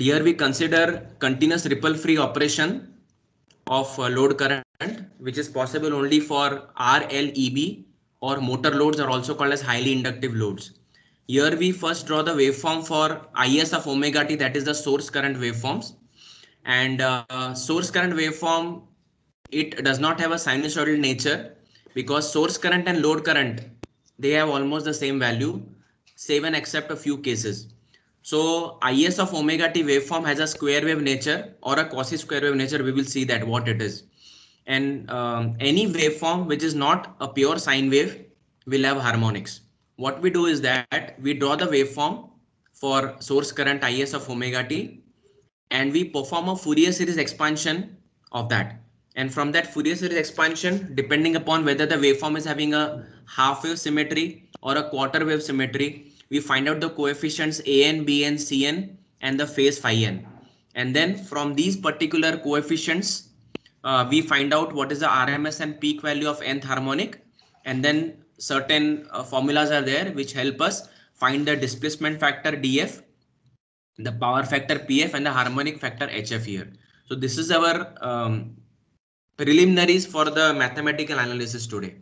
here we consider continuous ripple free operation of load current, which is possible only for RLEB, or motor loads are also called as highly inductive loads. Here we first draw the waveform for Is of omega t, that is the source current waveforms. And source current waveform, it does not have a sinusoidal nature, because source current and load current, they have almost the same value, save and except a few cases. So Is of omega t waveform has a square wave nature or a quasi square wave nature. We will see that what it is. And any waveform which is not a pure sine wave will have harmonics. What we do is that we draw the waveform for source current Is of omega t, and we perform a Fourier series expansion of that. And from that Fourier series expansion, depending upon whether the waveform is having a half wave symmetry or a quarter wave symmetry, we find out the coefficients an, bn, cn and the phase phi n. And then from these particular coefficients, we find out what is the RMS and peak value of nth harmonic. And then certain formulas are there which help us find the displacement factor df, the power factor PF and the harmonic factor HF here. So this is our preliminaries for the mathematical analysis today.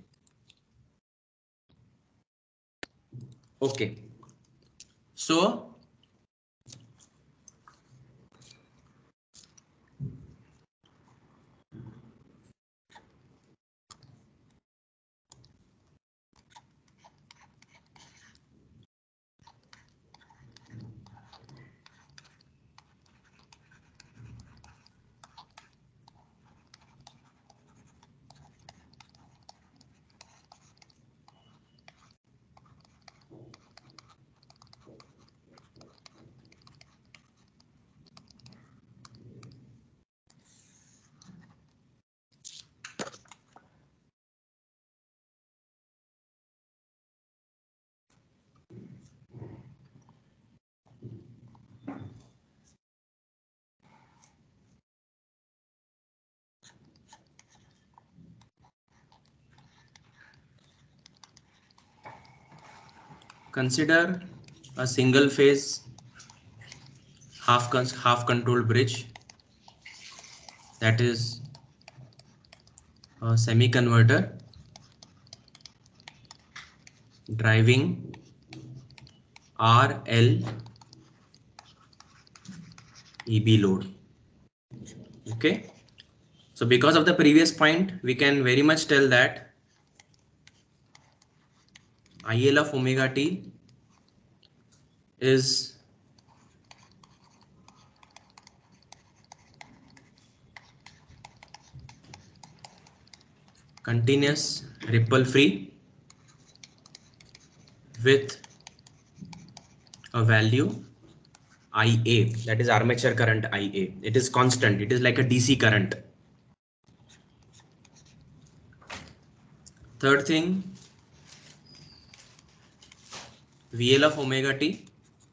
Okay. So consider a single phase half control bridge, that is a semi converter driving RL EB load. Okay. So because of the previous point, we can very much tell that IL of omega t is continuous ripple free with a value IA, that is armature current IA. It is constant. It is like a DC current. Third thing, VL of omega t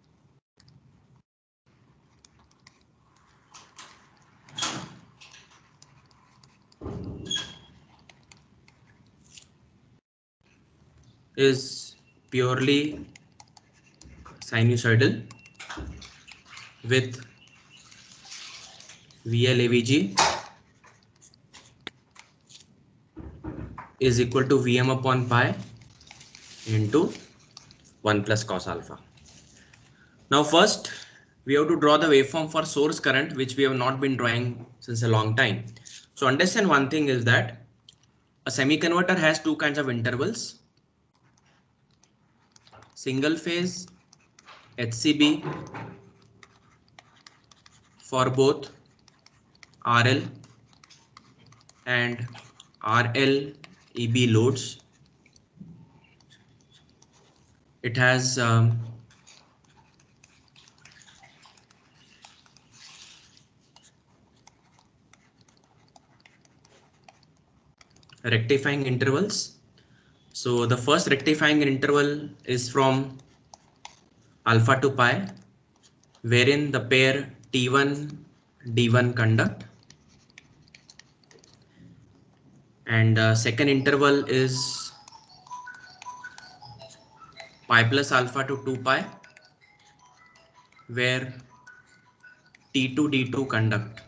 is purely sinusoidal with VL AVG is equal to Vm upon pi into 1 plus cos alpha. Now first we have to draw the waveform for source current, which we have not been drawing since a long time. So understand one thing is that a semi-converter has two kinds of intervals: single phase HCB for both RL and RL EB loads. It has rectifying intervals. So the first rectifying interval is from alpha to pi, wherein the pair T1 D1 conduct, and second interval is pi plus alpha to 2 pi, where T2 D2 conduct,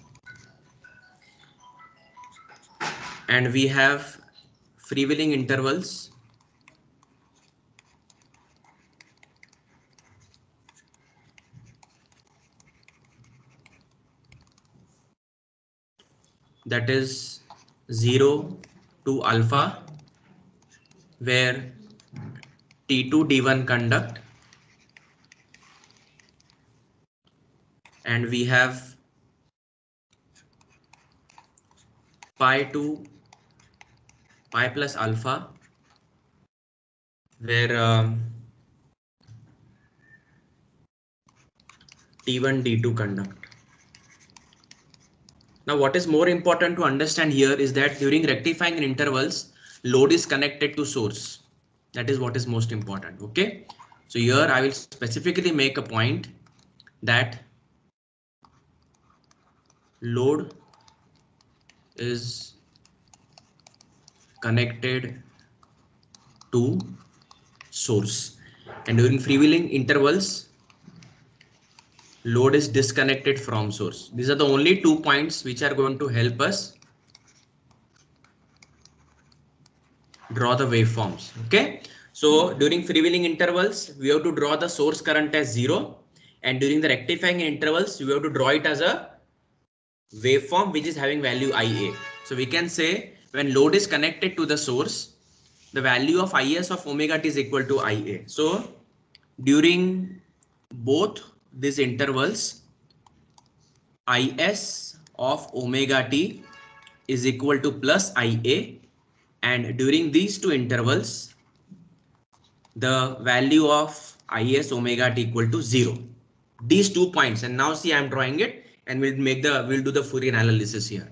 and we have freewheeling intervals that is 0 to alpha, where T2 D1 conduct, and we have pi to pi plus alpha, where T1 D2 conduct. Now, what is more important to understand here is that during rectifying in intervals, load is connected to source. That is what is most important. Okay. So here I will specifically make a point that load is connected to source, and during freewheeling intervals, load is disconnected from source. These are the only 2 points which are going to help us draw the waveforms. Okay, so during freewheeling intervals, we have to draw the source current as 0, and during the rectifying intervals, we have to draw it as a waveform which is having value Ia. So we can say when load is connected to the source, the value of Is of omega t is equal to Ia. So during both these intervals, Is of omega t is equal to plus Ia, and during these two intervals, the value of Is omega t equal to 0. These 2 points, and now see I am drawing it, and we'll do the Fourier analysis here.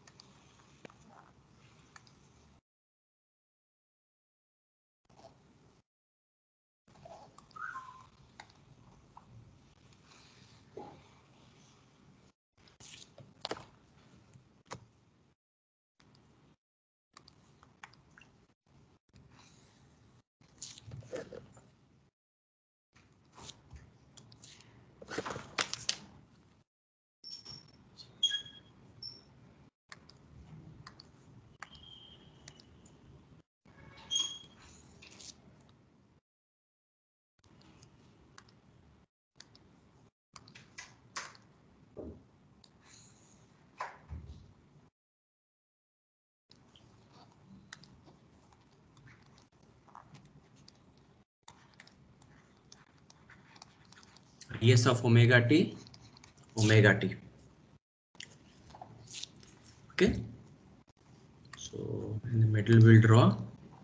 Is of omega t. Okay, so in the middle we'll draw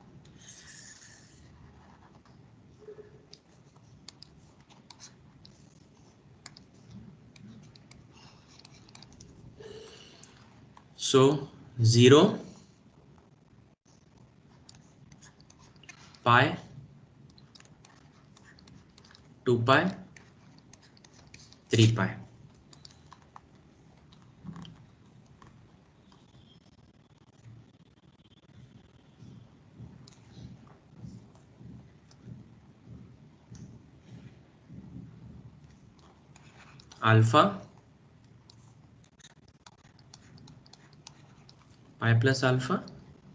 so 0, pi, 2 pi, 3 pi. Alpha, pi plus alpha,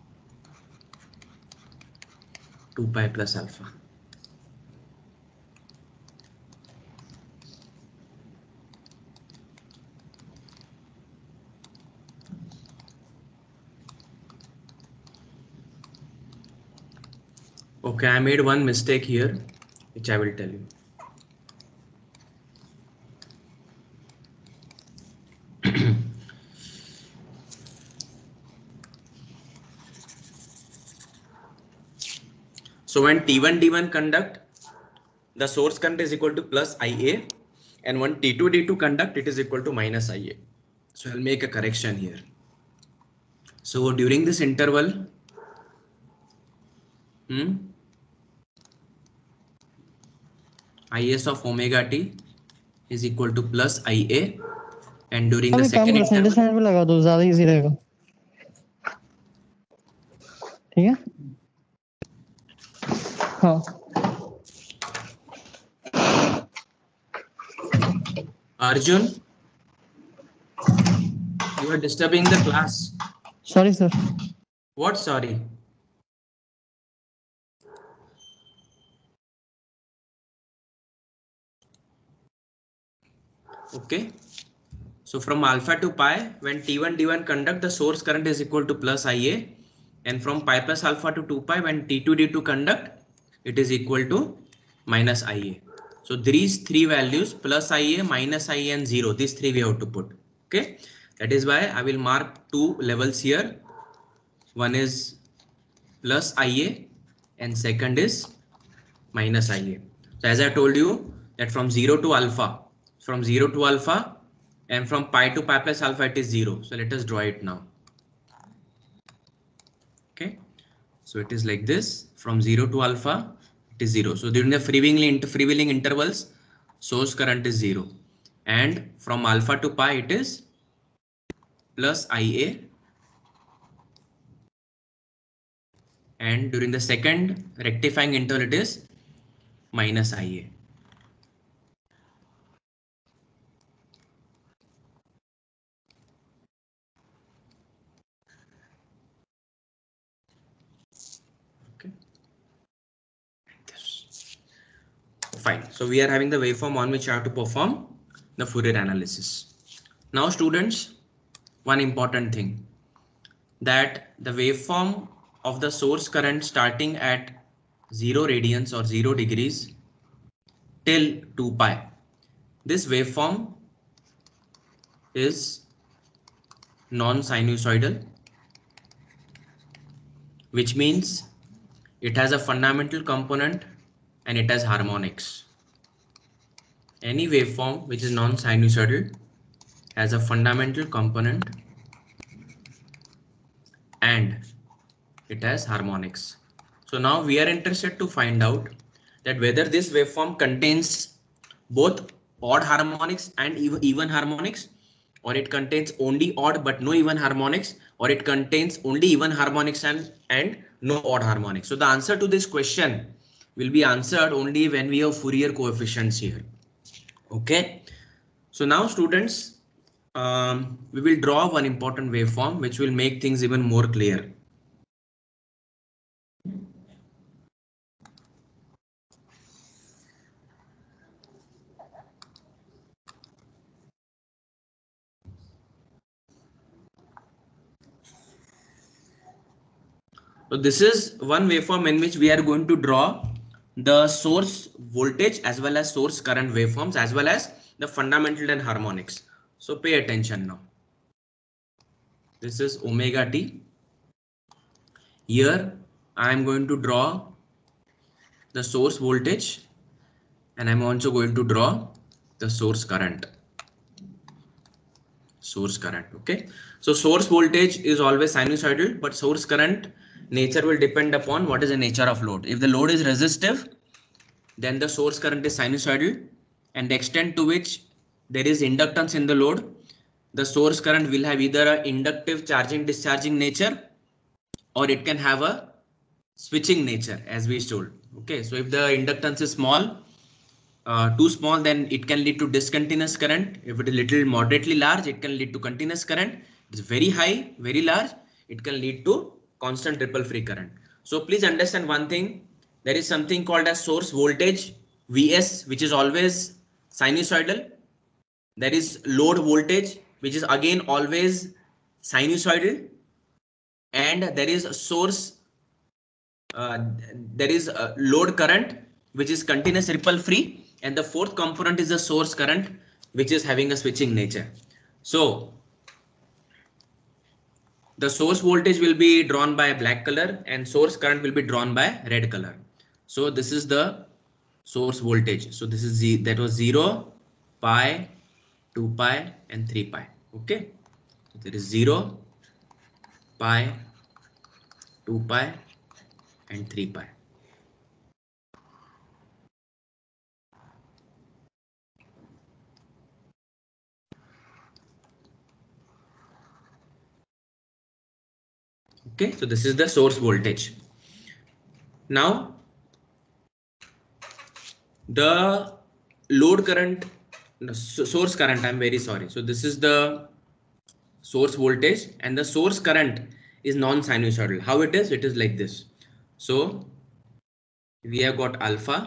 2 pi plus alpha. Okay, I made one mistake here, which I will tell you. So when T1 D1 conduct, the source current is equal to plus Ia, and when T2 D2 conduct, it is equal to minus Ia. So I'll make a correction here. So during this interval, Is of omega t is equal to plus Ia, and during the second interval, पे लगा दो, ज्यादा easy रहेगा. ठीक है. हाँ. Arjun, You are disturbing the class. Sorry, sir. What sorry? Okay. So from alpha to pi, when T1 D1 conduct, the source current is equal to plus IA, and from pi plus alpha to 2 pi, when T2 D2 conduct, it is equal to minus IA. So these three values, plus IA, minus IA, and 0, these three we have to put. Okay, that is why I will mark two levels here. One is plus IA and second is minus IA. So as I told you that from 0 to alpha, and from pi to pi plus alpha, it is 0. So let us draw it now. Okay, so it is like this. From 0 to alpha, it is 0. So during the freewheeling intervals, source current is 0. And from alpha to pi, it is plus IA. And during the second rectifying interval, it is minus IA. Okay. Fine. So we are having the waveform on which I have to perform the Fourier analysis. Now students, one important thing, that the waveform of the source current starting at 0 radians or 0 degrees till 2 pi. This waveform is non-sinusoidal, which means it has a fundamental component and it has harmonics. Any waveform which is non-sinusoidal has a fundamental component and it has harmonics. So now we are interested to find out that whether this waveform contains both odd harmonics and even harmonics, or it contains only odd but no even harmonics, or it contains only even harmonics and no odd harmonics. So the answer to this question will be answered only when we have Fourier coefficients here. Okay. So now students, we will draw one important waveform which will make things even more clear. So this is one waveform in which we are going to draw the source voltage as well as source current waveforms as well as the fundamental and harmonics. So pay attention now. This is omega t. Here I am going to draw the source voltage and I'm also going to draw the source current. Okay. So source voltage is always sinusoidal, but source current nature will depend upon what is the nature of load. If the load is resistive, then the source current is sinusoidal, and the extent to which there is inductance in the load, the source current will have either an inductive charging discharging nature or it can have a switching nature, as we told. Okay, so if the inductance is small, too small, then it can lead to discontinuous current. If it is little moderately large, it can lead to continuous current. It's very high, very large, it can lead to constant ripple free current. So please understand one thing, there is something called as source voltage Vs, which is always sinusoidal. There is load voltage, which is again always sinusoidal, and there is a source, there is a load current, which is continuous ripple free, and the fourth component is the source current, which is having a switching nature. So the source voltage will be drawn by a black color and source current will be drawn by red color. So this is the source voltage. So this is that was 0, pi, 2 pi and 3 pi. Okay, so there is 0, pi, 2 pi and 3 pi. Okay, so this is the source voltage. Now the load current, source current, I'm very sorry. So this is the source voltage, and the source current is non-sinusoidal. How it is? It is like this. So we have got alpha,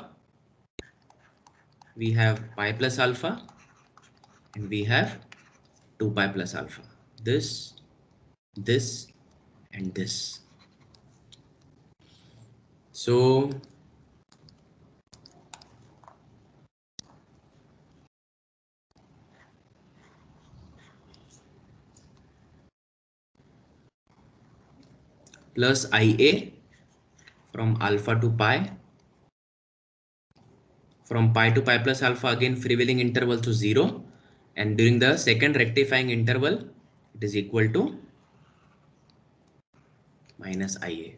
we have pi plus alpha, and we have 2 pi plus alpha. This, and this. So plus IA from alpha to pi, from pi to pi plus alpha, again freewheeling interval to 0, and during the second rectifying interval it is equal to minus IA.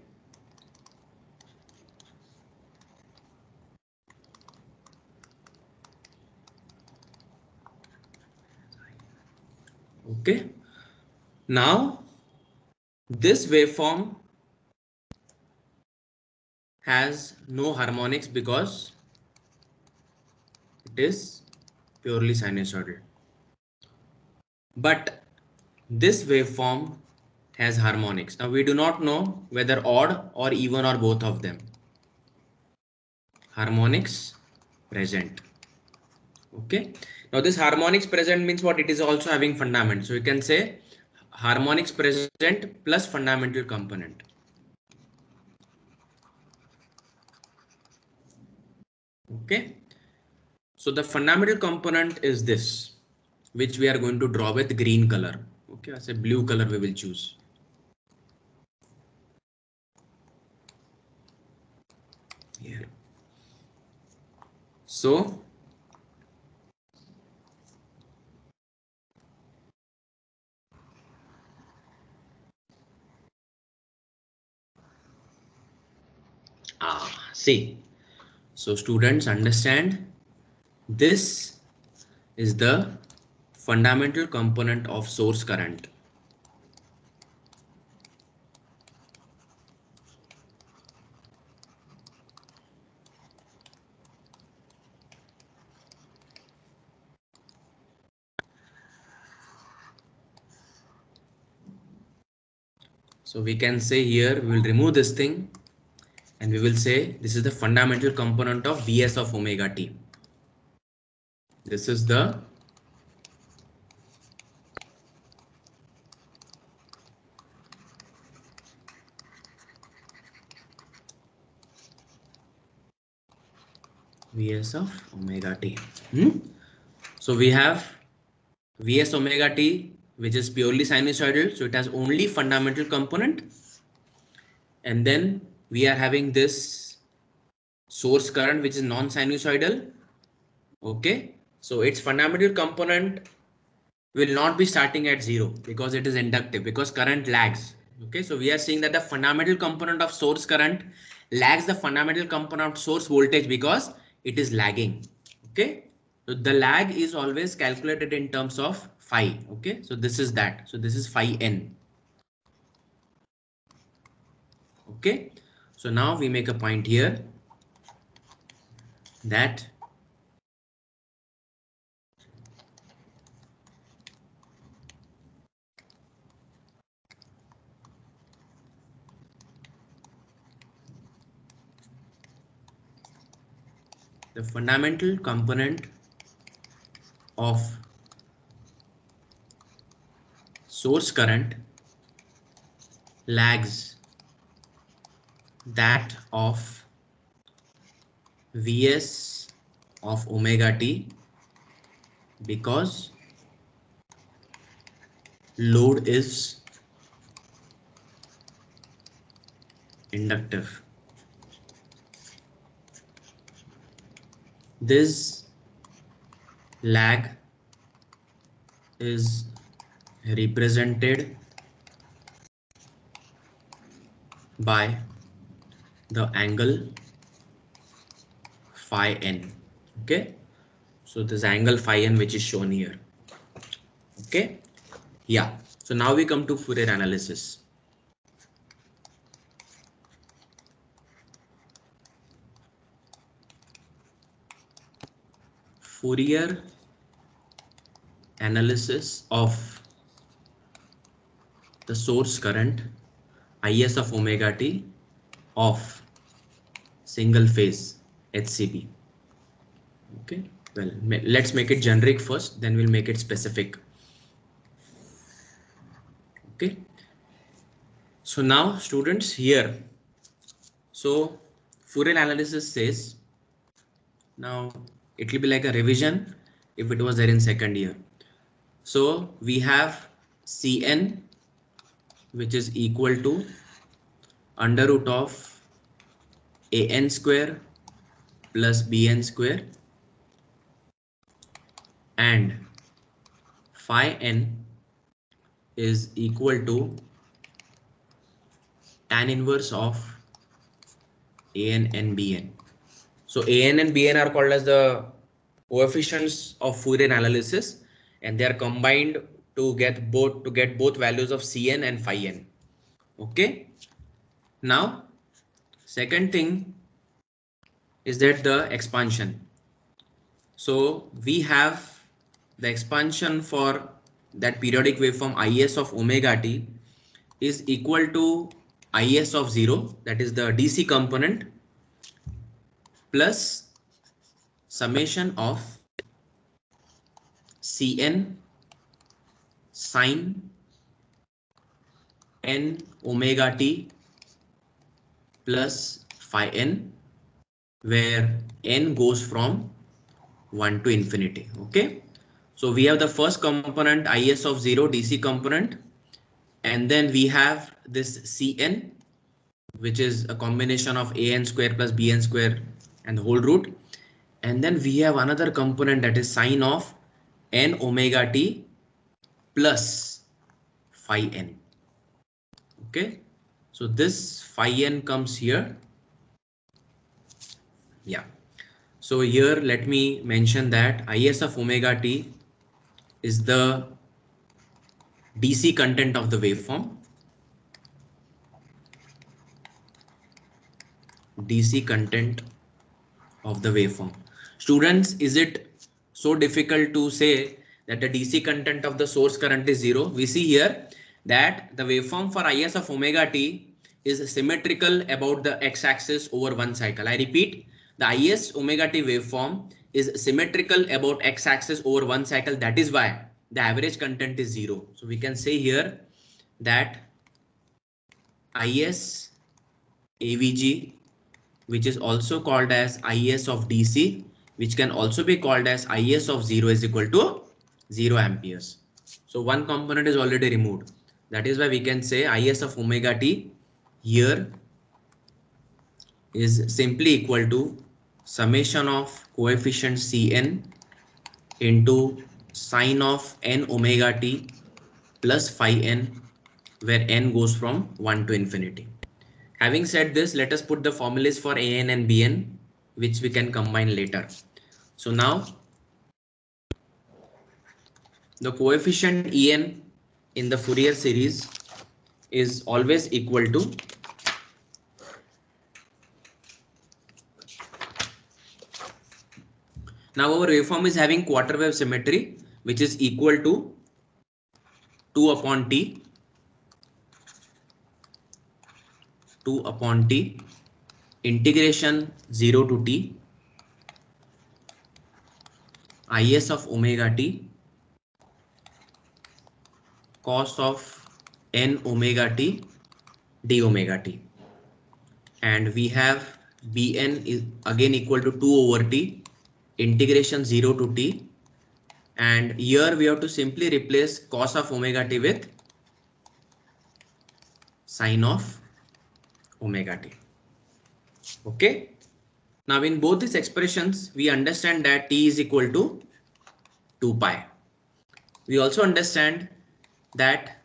Okay, now this waveform has no harmonics because it is purely sinusoidal. But this waveform has harmonics. Now we do not know whether odd or even or both of them. Harmonics present. Okay. Now this harmonics present means what? It is also having fundament. So you can say harmonics present plus fundamental component. Okay. So the fundamental component is this, which we are going to draw with green color. Okay, I say blue color we will choose. Here. So see, so students understand, this is the fundamental component of source current. So we can say here we will remove this thing and we will say this is the fundamental component of Vs of omega t. This is the Vs of omega t. So we have Vs omega t, which is purely sinusoidal, so it has only fundamental component, and then we are having this source current which is non-sinusoidal. Okay, so its fundamental component will not be starting at 0 because it is inductive, because current lags. Okay, so we are seeing that the fundamental component of source current lags the fundamental component of source voltage because it is lagging. Okay, so the lag is always calculated in terms of phi. Okay, so this is that. So this is phi n. Okay, so now we make a point here that the fundamental component of source current lags that of Vs of omega t because load is inductive. This lag is represented by the angle phi n. Okay, so this angle phi n which is shown here. Okay, yeah, so now we come to Fourier analysis. Fourier analysis of the source current Is of omega t of single phase HCB. Okay, well, let's make it generic first, then we'll make it specific. Okay, so now students here, so Fourier analysis says, now it will be like a revision if it was there in second year. So we have Cn, which is equal to under root of an square plus bn square, and phi n is equal to tan inverse of an and bn. So an and bn are called as the coefficients of Fourier analysis, and they are combined to get both values of Cn and phi n. Okay, now second thing is that the expansion. So we have the expansion for that periodic waveform Is of omega t is equal to Is of 0, that is the DC component, plus summation of Cn sine n omega t plus phi n, where n goes from 1 to infinity. Okay, so we have the first component Is of 0 DC component, and then we have this Cn, which is a combination of an square plus bn square and the whole root, and then we have another component that is sine of n omega t plus phi n. Okay, so this phi n comes here. Yeah, so here let me mention that Is of omega t is the DC content of the waveform. DC content of the waveform. Students, is it so difficult to say that the DC content of the source current is 0? We see here that the waveform for Is of omega t is symmetrical about the x-axis over one cycle. I repeat, the Is omega t waveform is symmetrical about x-axis over one cycle. That is why the average content is 0. So we can say here that Is AVG, which is also called as Is of DC, which can also be called as Is of 0, is equal to 0 amperes. So one component is already removed. That is why we can say Is of omega t here is simply equal to summation of coefficient Cn into sine of n omega t plus phi n, where n goes from 1 to infinity. Having said this, let us put the formulas for an and bn, which we can combine later. So now the coefficient En in the Fourier series is always equal to now our waveform is having quarter wave symmetry, which is equal to 2 upon t integration 0 to t Is of omega t cos of n omega t d omega t, and we have bn is again equal to 2 over t integration 0 to t, and here we have to simply replace cos of omega t with sine of omega t. Okay, now in both these expressions we understand that t is equal to 2 pi. We also understand that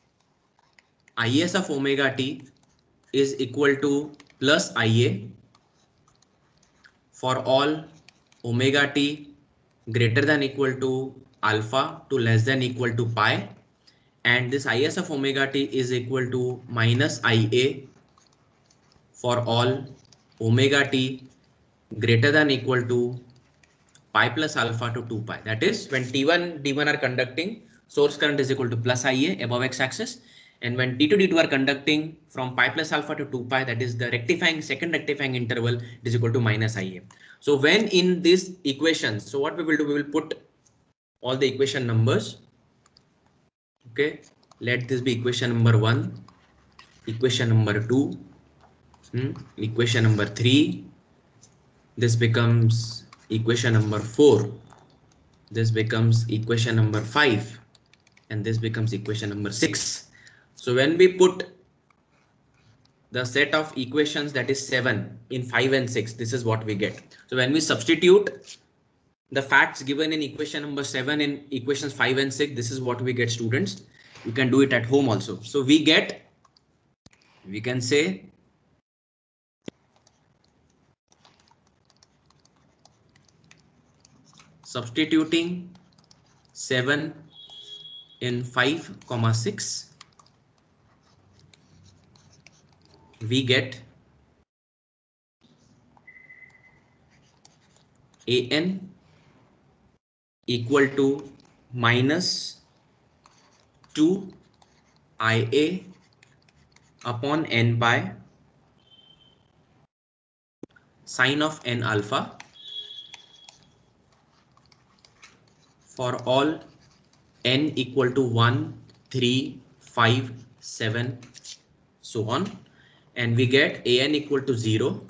Is of omega t is equal to plus Ia for all omega t greater than equal to alpha to less than equal to pi, and this Is of omega t is equal to minus Ia for all omega t greater than equal to pi plus alpha to 2 pi. That is, when T1 D1 are conducting, source current is equal to plus Ia above x-axis, And when T2 D2 are conducting from pi plus alpha to 2 pi, that is the second rectifying interval, is equal to minus Ia. So when in this equation, so what we will do, we will put all the equation numbers. Okay, let this be equation number 1, equation number 2, equation number 3. This becomes equation number 4. This becomes equation number 5. And this becomes equation number 6. So when we put the set of equations, that is 7 in 5 and 6, this is what we get. So when we substitute the facts given in equation number 7 in equations 5 and 6, this is what we get, students. You can do it at home also. So we can say substituting 7 in 5, 6, we get an equal to minus 2 Ia upon n pi sine of n alpha for all n equal to 1, 3, 5, 7, so on. And we get an equal to 0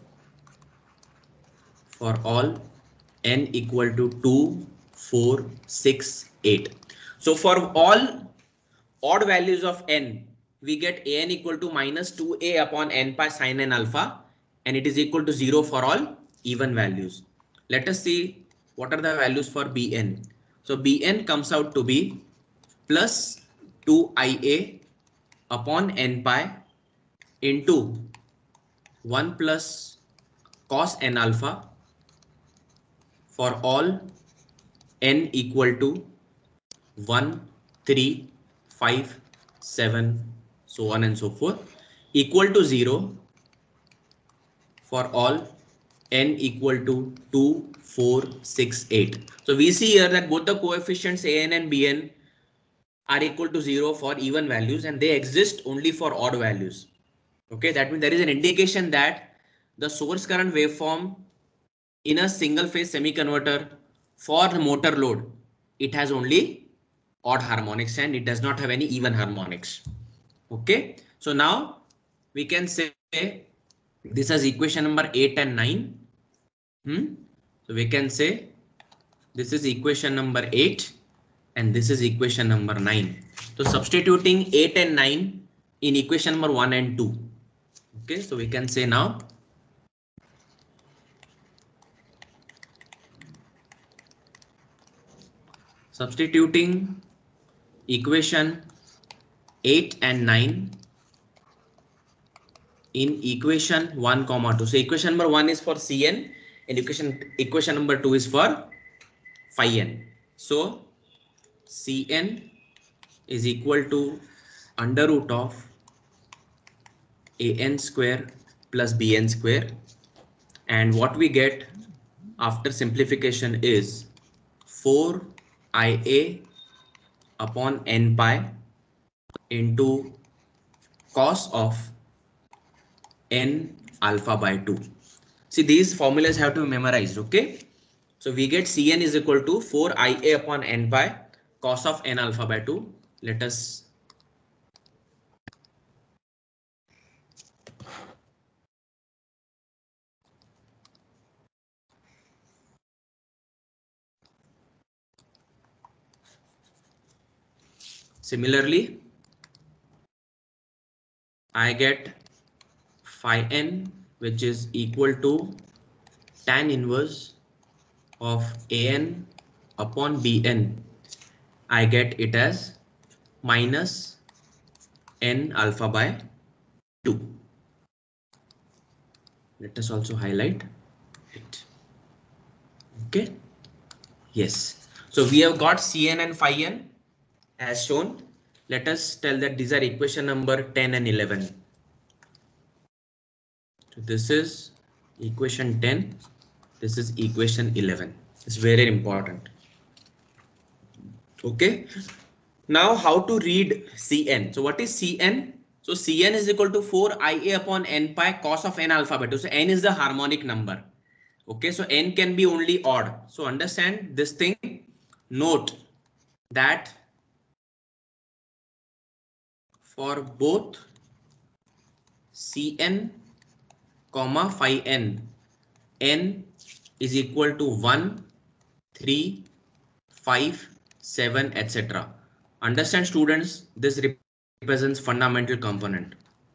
for all n equal to 2, 4, 6, 8. So for all odd values of n, we get an equal to minus 2a upon n pi sine n alpha, and it is equal to 0 for all even values. Let us see what are the values for bn. So bn comes out to be plus 2ia upon n pi into 1 plus cos n alpha for all n equal to 1, 3, 5, 7, so on and so forth, equal to 0 for all n equal to 2, 4, 6, 8. So we see here that both the coefficients an and bn are equal to 0 for even values, and they exist only for odd values. Okay, that means there is an indication that the source current waveform in a single phase semi-converter for the motor load, it has only odd harmonics and it does not have any even harmonics. Okay, so now we can say this is equation number 8 and 9. So we can say this is equation number 8 and this is equation number 9. So substituting 8 and 9 in equation number 1 and 2. Okay, so we can say now substituting equation 8 and 9 in equation 1, 2. So equation number 1 is for Cn and equation number 2 is for phi n. So Cn is equal to under root of an square plus bn square, and what we get after simplification is 4ia upon n pi into cos of n alpha by 2. See, these formulas have to be memorized. Okay, so we get Cn is equal to 4ia upon n pi cos of n alpha by 2. Let us similarly, I get phi n, which is equal to tan inverse of an upon bn. I get it as minus n alpha by 2. Let us also highlight it. Okay. Yes. So we have got Cn and phi n as shown. Let us tell that these are equation number 10 and 11. So this is equation 10. This is equation 11. It's very important. Okay. Now how to read Cn? So what is Cn? So Cn is equal to 4ia upon n pi cos of n alpha by 2. So n is the harmonic number. Okay, so n can be only odd. So understand this thing. Note that for both Cn comma phi n, n is equal to 1, 3, 5, 7, etc. Understand students, this represents fundamental component.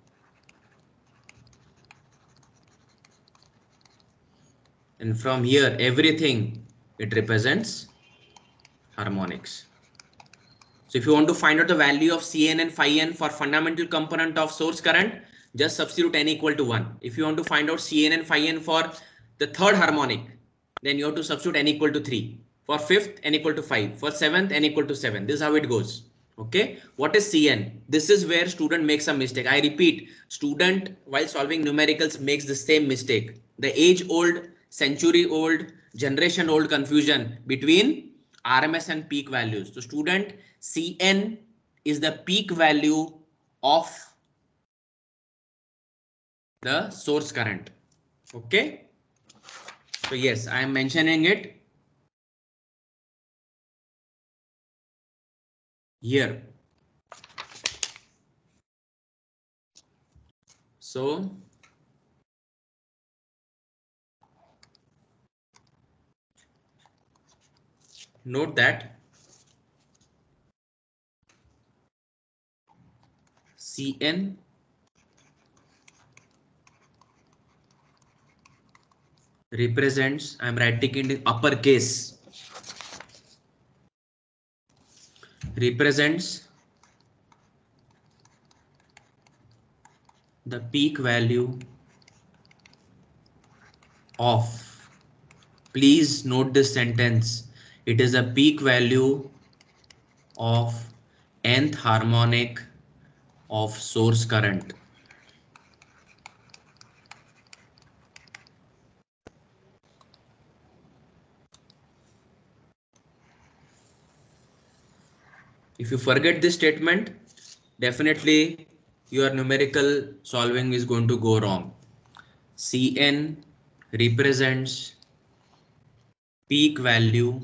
And from here, everything, it represents harmonics. So if you want to find out the value of Cn and phi n for fundamental component of source current, just substitute n equal to 1. If you want to find out Cn and phi n for the third harmonic, then you have to substitute n equal to 3. For fifth, n equal to 5. For seventh, n equal to 7. This is how it goes. Okay. What is Cn? This is where student makes a mistake. I repeat, student while solving numericals makes the same mistake. The age-old, century-old, generation-old confusion between RMS and peak values. So student, Cn is the peak value of the source current. Okay. So yes, I am mentioning it here. So note that Cn represents, I am writing it in uppercase, represents the peak value of, please note this sentence, it is a peak value of nth harmonic of source current. If you forget this statement, definitely your numerical solving is going to go wrong. Cn represents peak value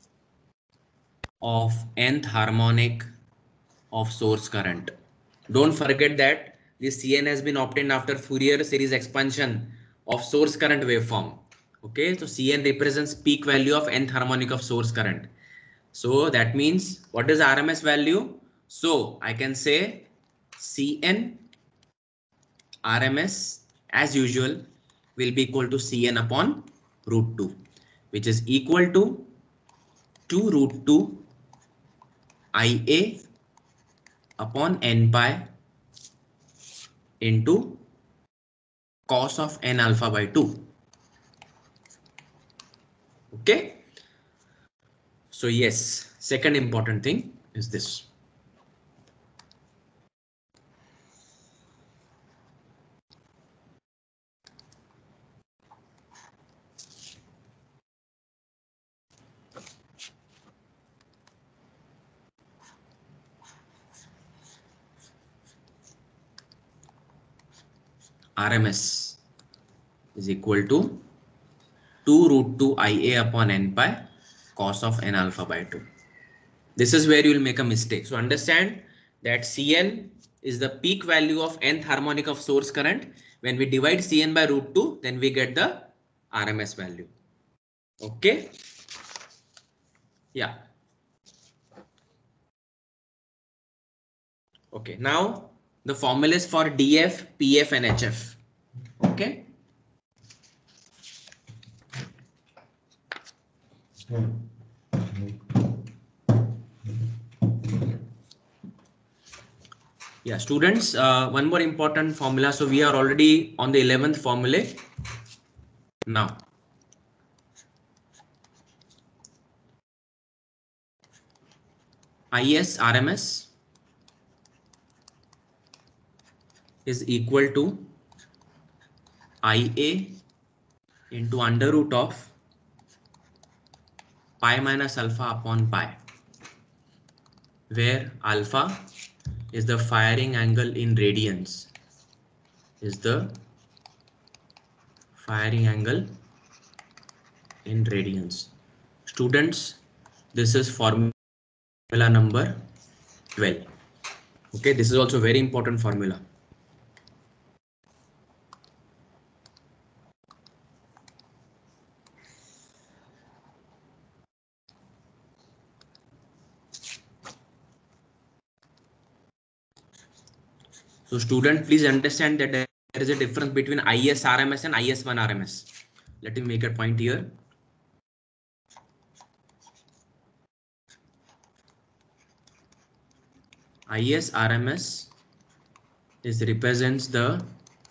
of nth harmonic of source current. Don't forget that this Cn has been obtained after Fourier series expansion of source current waveform. Okay, so Cn represents peak value of nth harmonic of source current. So that means what is RMS value? So I can say Cn RMS as usual will be equal to Cn upon root 2, which is equal to 2 root 2 Ia upon n pi into cos of n alpha by 2. Okay. So yes, second important thing is this. RMS is equal to 2 root 2 Ia upon n pi cos of n alpha by 2. This is where you will make a mistake. So understand that Cn is the peak value of nth harmonic of source current. When we divide Cn by root 2, then we get the RMS value. Okay. Yeah. Okay. Now the formulas for DF, PF and HF. Okay. Yeah, students, one more important formula. So we are already on the 11th formula now. IS RMS is equal to IA into under root of pi minus alpha upon pi, where alpha is the firing angle in radians, is the firing angle in radians. Students, this is formula number 12. Okay, this is also very important formula. So student, please understand that there is a difference between IS RMS and IS1 RMS. Let me make a point here. IS RMS represents the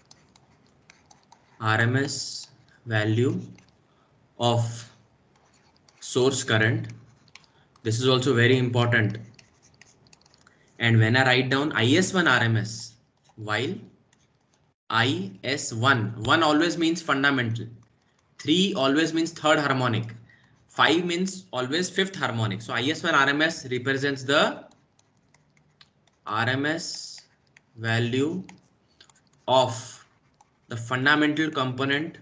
RMS value of source current. This is also very important. And when I write down IS1 RMS, while IS1, 1 always means fundamental, 3 always means third harmonic, 5 means always fifth harmonic. So IS1 RMS represents the RMS value of the fundamental component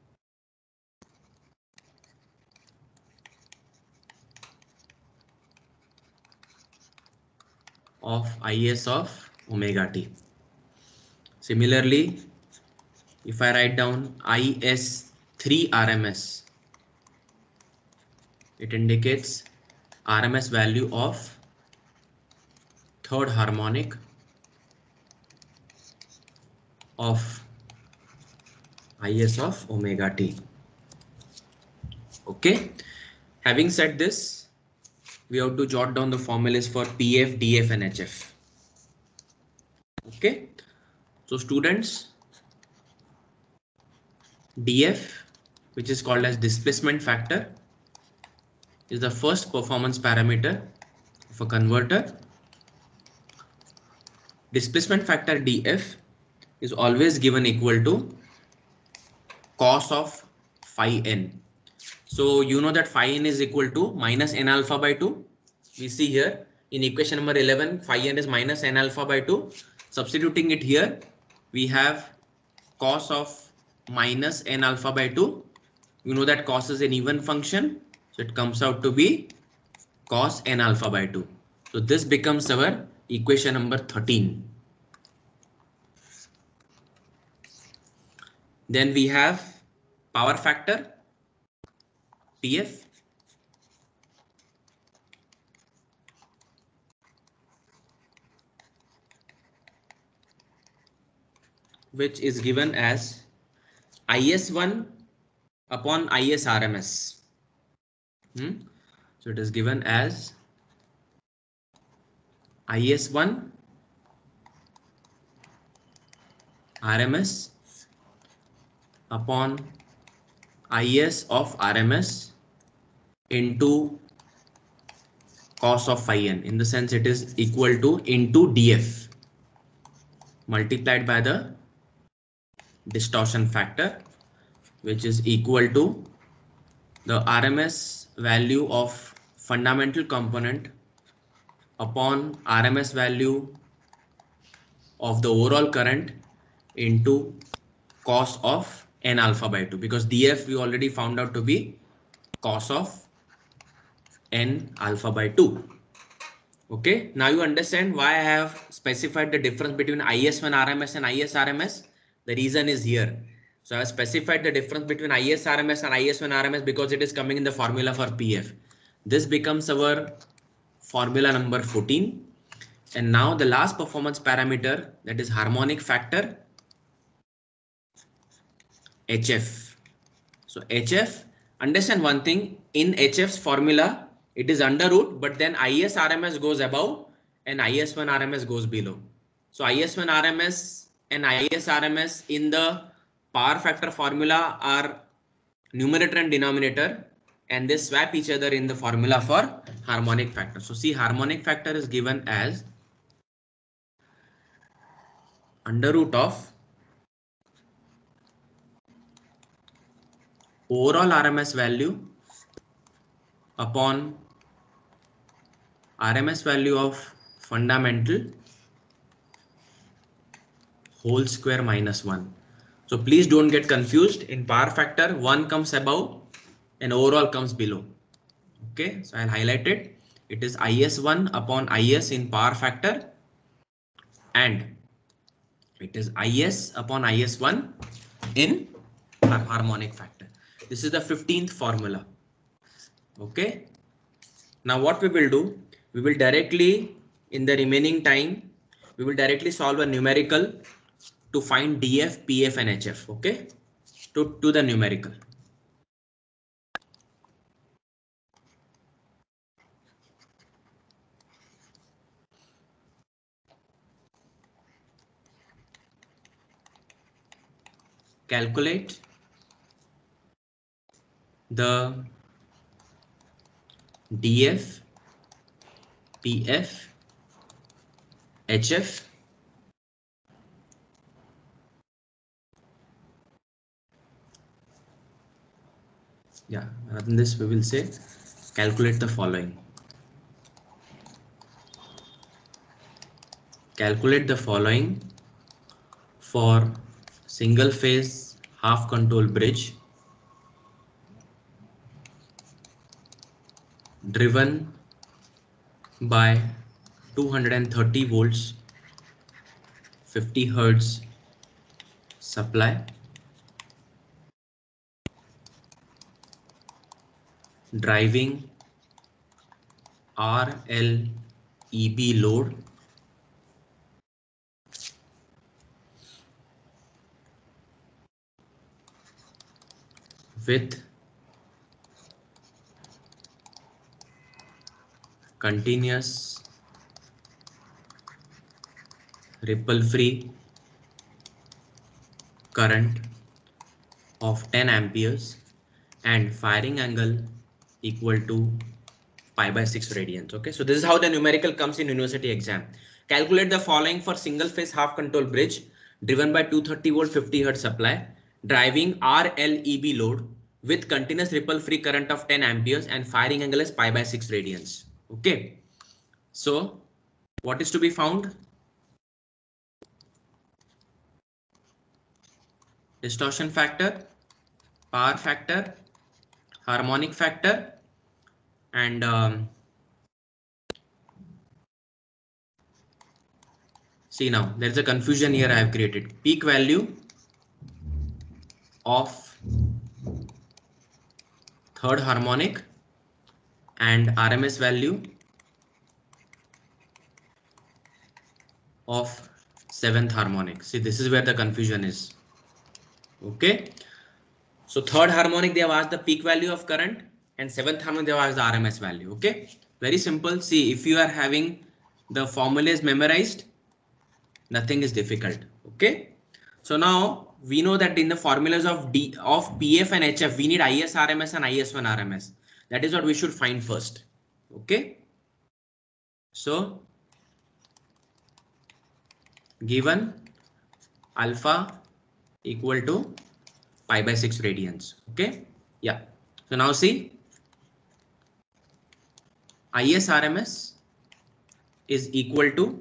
of IS of omega t. Similarly, if I write down IS3 RMS, it indicates RMS value of third harmonic of IS of omega t. Okay, having said this, we have to jot down the formulas for PF, DF and HF. Okay, so students, DF, which is called as displacement factor, is the first performance parameter of a converter. Displacement factor DF is always given equal to cos of phi n. So you know that phi n is equal to minus n alpha by 2. We see here in equation number 11, phi n is minus n alpha by 2. Substituting it here, we have cos of minus n alpha by 2. You know that cos is an even function, so it comes out to be cos n alpha by 2. So this becomes our equation number 13. Then we have power factor PF, which is given as IS1 upon IS RMS. So it is given as IS1 RMS upon IS of RMS into cos of phi n. In the sense it is equal to into DF multiplied by the distortion factor, which is equal to the RMS value of fundamental component upon RMS value of the overall current into cos of n alpha by 2, because DF we already found out to be cos of n alpha by 2. Okay, now you understand why I have specified the difference between IS1 RMS and IS RMS. The reason is here. So I have specified the difference between IS RMS and IS1 RMS because it is coming in the formula for PF. This becomes our formula number 14. And now the last performance parameter, that is harmonic factor HF. So HF, understand one thing, in HF's formula it is under root, but then IS RMS goes above and IS1 RMS goes below. So IS1 RMS and IS RMS in the power factor formula are numerator and denominator, and they swap each other in the formula for harmonic factor. So see, harmonic factor is given as under root of overall RMS value upon RMS value of fundamental whole square minus 1. So please don't get confused. In power factor, 1 comes above and overall comes below. Okay, so I'll highlight it. It is IS1 upon IS in power factor, and it is IS upon IS1 in harmonic factor. This is the 15th formula. Okay. Now what we will do, we will directly, in the remaining time, we will directly solve a numerical to find DF, PF and HF. Okay. To the numerical. Calculate the DF, PF, HF rather than this we will say calculate the following. Calculate the following for single phase half control bridge driven by 230 volts 50 hertz supply, driving RLEB load with continuous ripple free current of 10 amperes and firing angle equal to pi by 6 radians. Okay, so this is how the numerical comes in university exam. Calculate the following for single phase half control bridge driven by 230 volt 50 hertz supply, driving RLEB load with continuous ripple free current of 10 amperes and firing angle is pi by 6 radians. Okay, so what is to be found? Distortion factor, power factor, harmonic factor, and see, now there's a confusion here I have created. Peak value of third harmonic and RMS value of seventh harmonic. See, this is where the confusion is. Okay, so third harmonic they have asked the peak value of current and seventh harmonic they have asked the RMS value. Okay, very simple. See, if you are having the formulas memorized, nothing is difficult. Okay, so now we know that in the formulas of PF and HF we need IS RMS and IS1 RMS. That is what we should find first. Okay, so given alpha equal to pi by 6 radians. Okay, yeah, so now see, IS RMS is equal to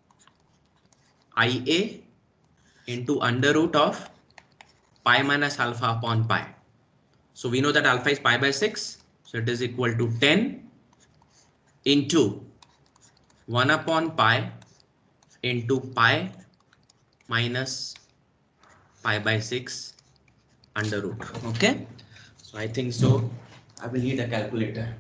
IA into under root of pi minus alpha upon pi. So we know that alpha is pi by 6, so it is equal to 10 into 1 upon pi into pi minus pi by 6 under root. Okay, so I think so I will need a calculator.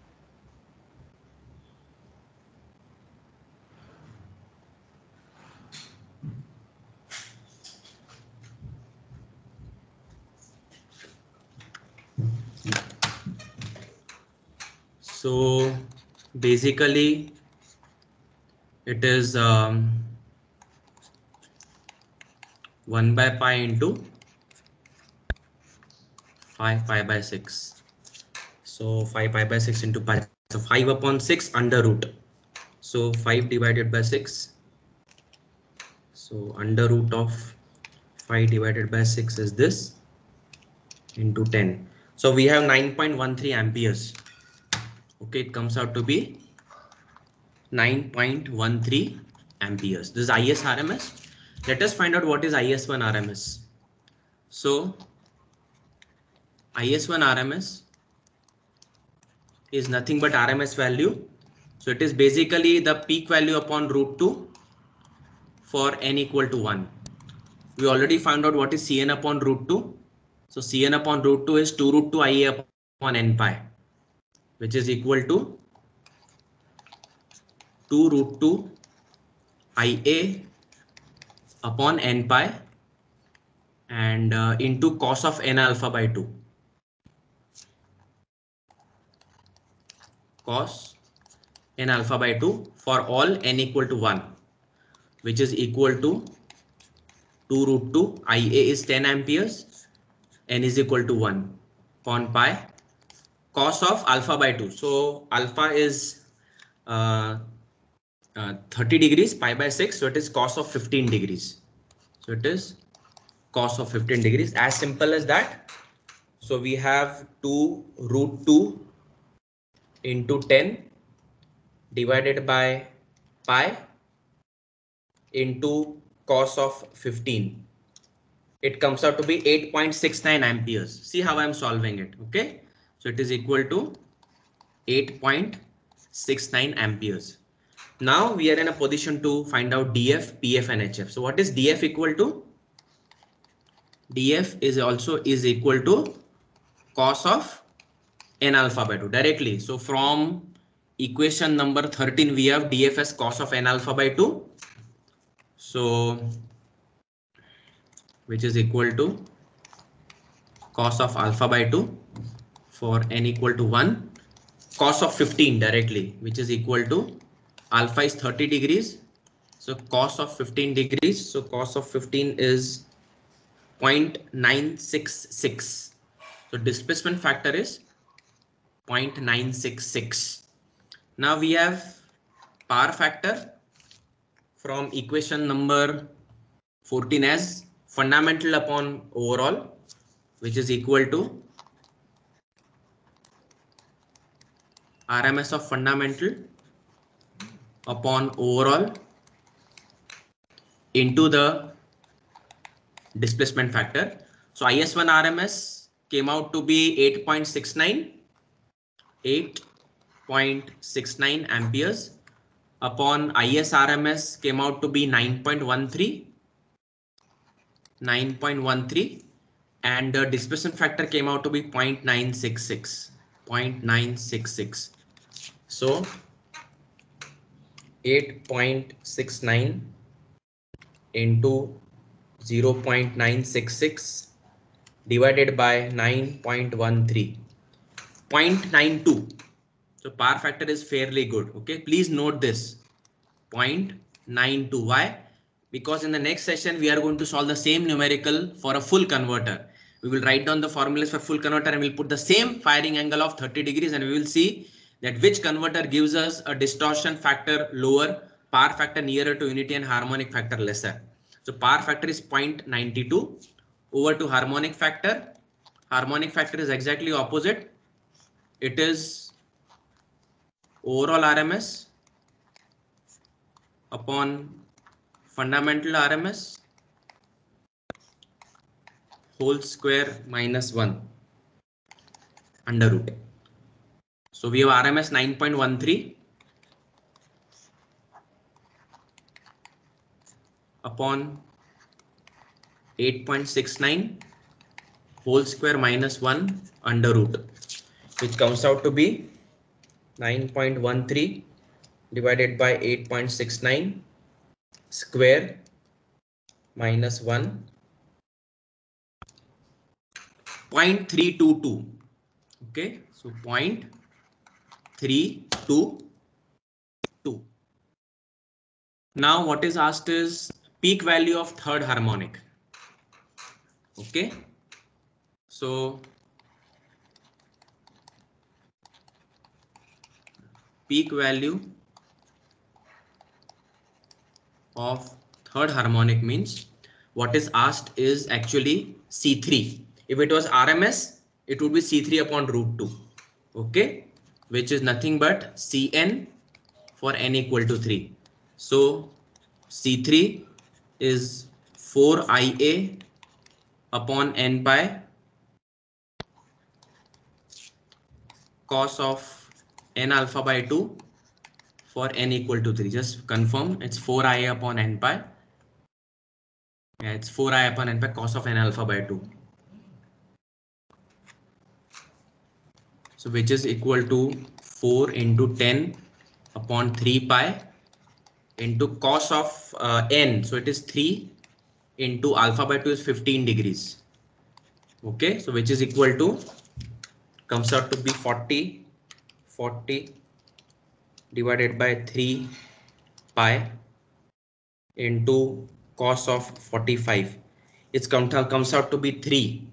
So basically it is 1 by pi into 5 pi by 6. So 5 pi by 6 into pi. So 5 upon 6 under root. So 5 divided by 6. So under root of 5 divided by 6 is this into 10. So we have 9.13 amperes. Okay, it comes out to be 9.13 amperes. This is IS RMS. Let us find out what is IS1 RMS. So IS1 RMS is nothing but RMS value. So it is basically the peak value upon √2 for n equal to 1. We already found out what is Cn upon √2. So Cn upon √2 is 2 √2 Ia upon n pi, which is equal to 2 √2 Ia upon n pi and into cos of n alpha by 2. Cos n alpha by 2 for all n equal to 1, which is equal to 2 √2. Ia is 10 amperes, n is equal to 1 upon pi, cos of alpha by 2. So alpha is 30 degrees, pi by 6. So it is cos of 15 degrees. So it is cos of 15 degrees. As simple as that. So we have 2 √2 into 10 divided by pi into cos of 15. It comes out to be 8.69 amperes. See how I'm solving it. Okay. So it is equal to 8.69 amperes. Now we are in a position to find out DF, PF and HF. So what is DF equal to? DF is equal to cos of n alpha by 2 directly. So from equation number 13 we have DF as cos of n alpha by 2. So which is equal to cos of alpha by 2 for n equal to 1, cos of 15 directly, which is equal to alpha is 30 degrees. So cos of 15 degrees. So cos of 15 is 0.966. So displacement factor is 0.966. Now we have power factor from equation number 14 as fundamental upon overall, which is equal to RMS of fundamental upon overall into the displacement factor. So IS1 RMS came out to be 8.69 amperes upon IS RMS came out to be 9.13 and the displacement factor came out to be 0.966. So 8.69 into 0.966 divided by 9.13, 0.92. So power factor is fairly good. Okay, please note this 0.92. Why? Because in the next session we are going to solve the same numerical for a full converter. We will write down the formulas for full converter and we'll put the same firing angle of 30 degrees and we will see that which converter gives us a distortion factor lower, power factor nearer to unity and harmonic factor lesser. So power factor is 0.92. Over to harmonic factor. Harmonic factor is exactly opposite. It is overall RMS upon fundamental RMS whole square minus 1 under root. So we have RMS 9.13 upon 8.69 whole square minus 1 under root, which comes out to be 9.13 divided by 8.69 square minus 1, 0.322. Okay, so 0.322. Now what is asked is peak value of third harmonic. Okay, so peak value of third harmonic means what is asked is actually C3. If it was RMS, it would be C3 upon √2. Okay, which is nothing but Cn for n equal to 3. So C3 is 4IA upon n pi cos of n alpha by 2 for n equal to 3. Just confirm, it's 4IA upon n pi. Yeah, it's 4I upon n pi cos of n alpha by 2. So which is equal to 4 into 10 upon 3 pi into cos of n. So it is 3 into alpha by 2 is 15 degrees. Okay, so which is equal to, comes out to be 40 divided by 3 pi into cos of 45. It comes out to be 3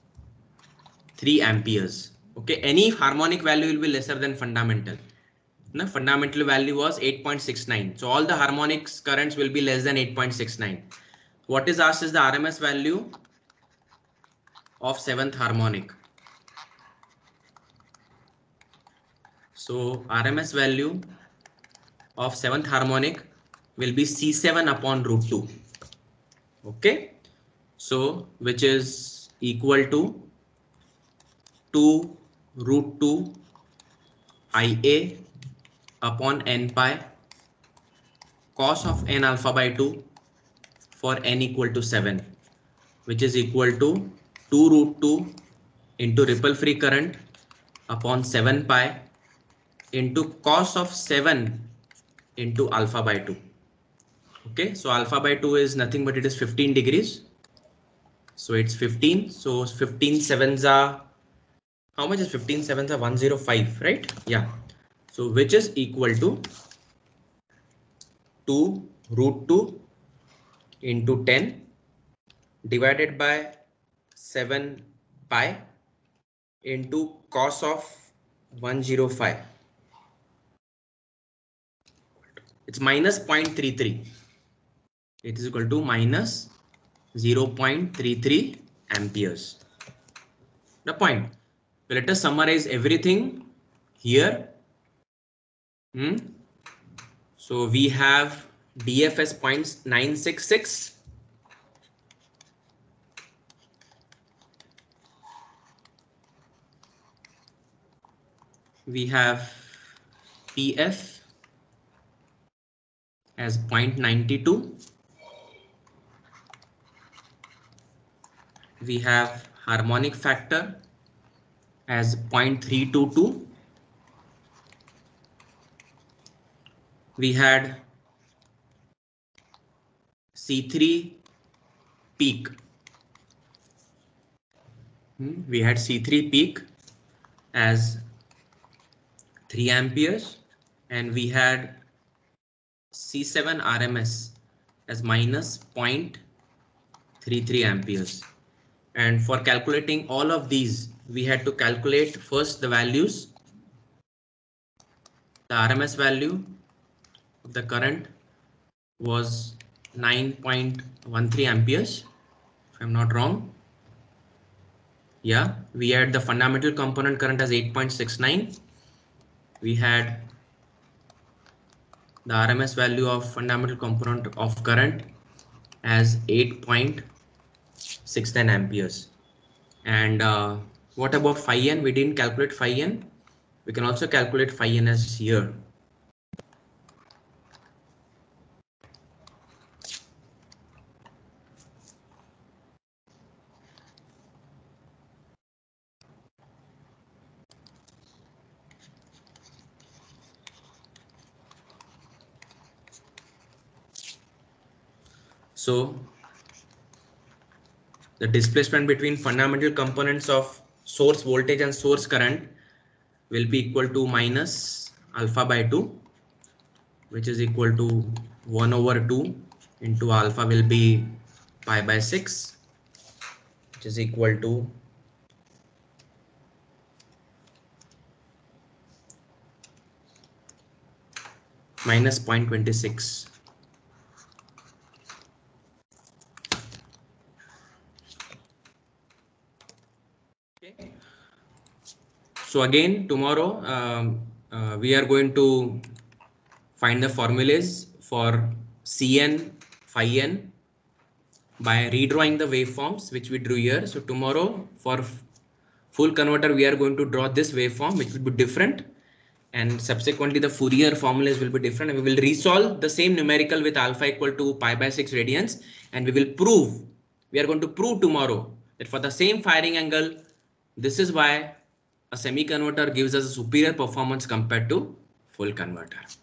amperes. Okay, any harmonic value will be lesser than fundamental. The fundamental value was 8.69. So all the harmonics currents will be less than 8.69. What is asked is the RMS value of 7th harmonic. So RMS value of 7th harmonic will be C7 upon root 2. Okay, so which is equal to 2 root 2 IA upon n pi cos of n alpha by 2 for n equal to 7, which is equal to 2 root 2 into ripple free current upon 7 pi into cos of 7 into alpha by 2. Okay, so alpha by 2 is nothing but it is 15 degrees. So it's 15. So 15 sevens are, how much is 15 sevens are 105, right? Yeah. So which is equal to 2 root 2 into 10 divided by 7 pi into cos of 105. It's minus 0.33. It is equal to minus 0.33 amperes. The point. Let us summarize everything here. So we have DFS points 966. We have PF as 0.92. We have harmonic factor as 0.322. We had C3 peak. We had C3 peak as 3 amperes, and we had C7 RMS as minus 0.33 amperes. And for calculating all of these, we had to calculate first the values. The RMS value of the current was 9.13 amperes, if I'm not wrong. Yeah, we had the fundamental component current as 8.69. We had the RMS value of fundamental component of current as 8.69 amperes. And what about phi n? We didn't calculate phi n. We can also calculate phi n as here. So the displacement between fundamental components of source voltage and source current will be equal to minus alpha by 2, which is equal to 1 over 2 into alpha will be pi by 6, which is equal to minus 0.26. Okay. So again, tomorrow we are going to find the formulas for Cn, phi n by redrawing the waveforms which we drew here. So tomorrow for full converter we are going to draw this waveform which will be different, and subsequently the Fourier formulas will be different, and we will resolve the same numerical with alpha equal to pi by 6 radians, and we are going to prove tomorrow that for the same firing angle, this is why a semi converter gives us a superior performance compared to full converter.